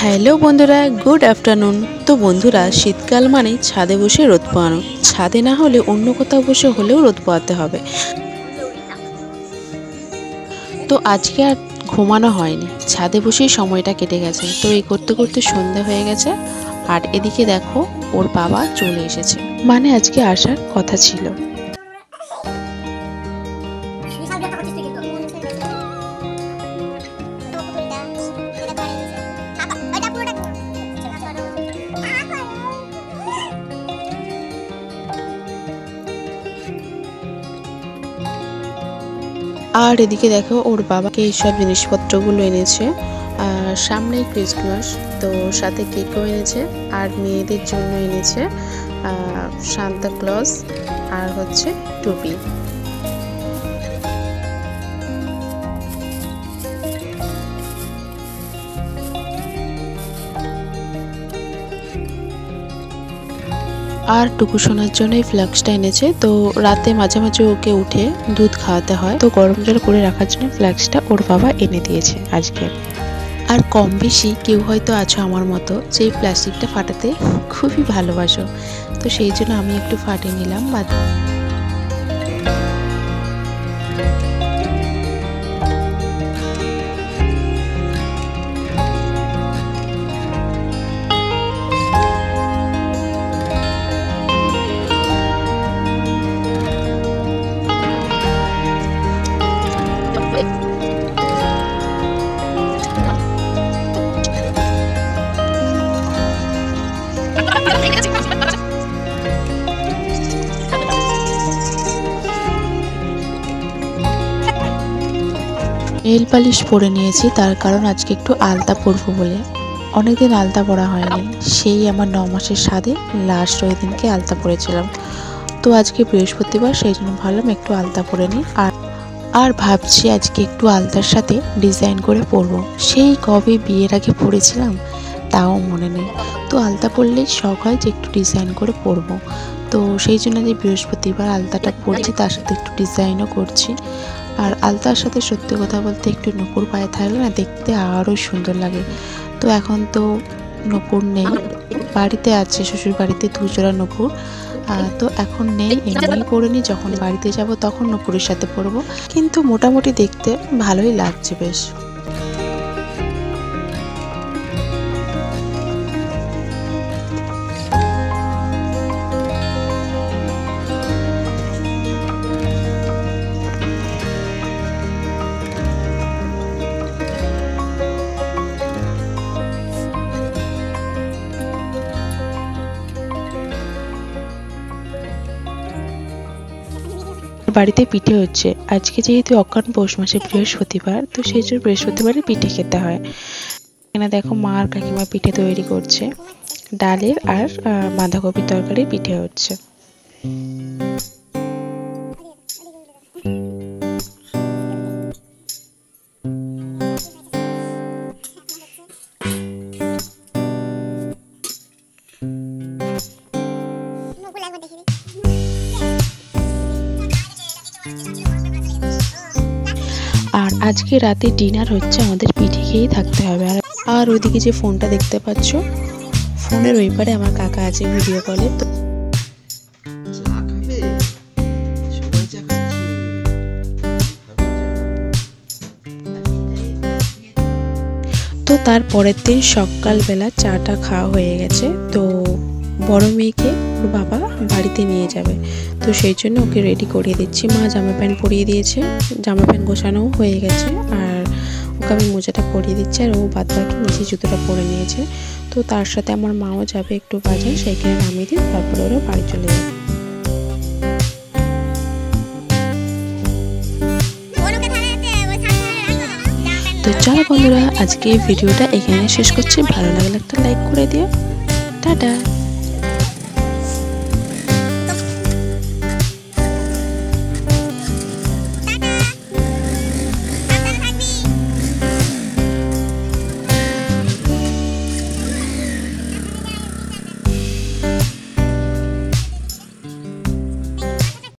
Hello বন্ধুরা, good afternoon. তো বন্ধুরা, শীতকাল মানে ছাদে বসে রোদ পোয়ানো। ছাদে না হলে অন্য কোথাও বসে হলেও রোদ পোয়াতে হবে। তো আজকে আর ঘুমানো হয়নি, ছাদে বসেই সময়টা কেটে গেছে। তো এই করতে করতে সন্ধ্যা হয়ে গেছে। আর এদিকে দেখো, ওর বাবা চলে এসেছে, মানে আজকে আসার কথা ছিল। আর এদিকে দেখো, ওর বাবাকে এইসব জিনিসপত্রগুলো এনেছে। সামনেই ক্রিসমাস, তো সাথে কেকও এনেছে। আর মেয়েদের জন্য এনেছে সান্তা ক্লজ আর হচ্ছে টুপি। আর টুকু সোনার জন্য এই ফ্লাক্সটা এনেছে। তো রাতে মাঝে মাঝে ওকে উঠে দুধ খাওয়াতে হয়, তো গরম জল করে রাখার জন্য ফ্লাক্সটা ওর বাবা এনে দিয়েছে আজকে। আর কম বেশি কেউ হয়তো আছো আমার মতো যে প্লাস্টিকটা ফাটাতে খুবই ভালোবাসো, তো সেই জন্য আমি একটু ফাটিয়ে নিলাম। নেল পালিশ পরে নিয়েছি, তার কারণ আজকে একটু আলতা পরবো বলে। অনেকদিন আলতা পরা হয়নি, সেই আমার 9 মাসের স্বাদে লাস্ট ওই দিনকে আলতা পরেছিলাম। তো আজকে বৃহস্পতিবার, সেই জন্য ভাবলাম একটু আলতা পরে নিই। আর ভাবছি আজকে একটু আলতার সাথে ডিজাইন করে পরবো। সেই কবে বিয়ের আগে পরেছিলাম তাও মনে নেই। তো আলতা পরলেই শখ হয় যে একটু ডিজাইন করে পরবো। তো সেই জন্য যে বৃহস্পতিবার আলতাটা পরছি, তার সাথে একটু ডিজাইনও করছি। আর আলতার সাথে সত্যি কথা বলতে একটু নূপুর পায়ে থাকলে না দেখতে আরও সুন্দর লাগে। তো এখন তো নূপুর নেই, বাড়িতে আছে, শ্বশুর বাড়িতে 2 জোড়া নূপুর। তো এখন নেই, এমনি পরে নি, যখন বাড়িতে যাব তখন নূপুরের সাথে পরবো। কিন্তু মোটামুটি দেখতে ভালোই লাগছে বেশ। বাড়িতে পিঠে হচ্ছে আজকে, যেহেতু অজ্ঞান পৌষ মাসে বৃহস্পতিবার, তো সেই জন্য বৃহস্পতিবারে পিঠে খেতে হয়। এখানে দেখো মা আর কাকিমা পিঠে তৈরি করছে, ডালের আর বাঁধাকপির তরকারি পিঠে হচ্ছে। আর আজকে রাতে ডিনার হচ্ছে আমাদের পিঠে খেয়েই থাকতে হবে। আর ওইদিকে যে ফোনটা দেখতে পাচ্ছ, ফোনের ওই পারে আমার কাকা আছে ভিডিও কলে। তো তার পরের দিন সকালবেলা চাটা খাওয়া হয়ে গেছে। তো বড় মেয়েকে ওর বাবা বাড়িতে নিয়ে যাবে, তো সেই জন্য ওকে রেডি করিয়ে দিচ্ছি। মা জামা প্যান্ট পরিয়ে দিয়েছে, জামা প্যান্ট গোছানোও হয়ে গেছে। আর ওকে আমি মোজাটা পরিয়ে দিচ্ছি, আর ও বাদ বাকি নিচে জুতোটা পরে নিয়েছে। তো তার সাথে আমার মাও যাবে একটু বাজার, সেইখানে নামিয়ে দিই, তারপরে ওরা বাড়ি চলে যাবে। তো চলো বন্ধুরা, আজকে ভিডিওটা এখানে শেষ করছি। ভালো লাগলে একটা লাইক করে দিও। টাটা।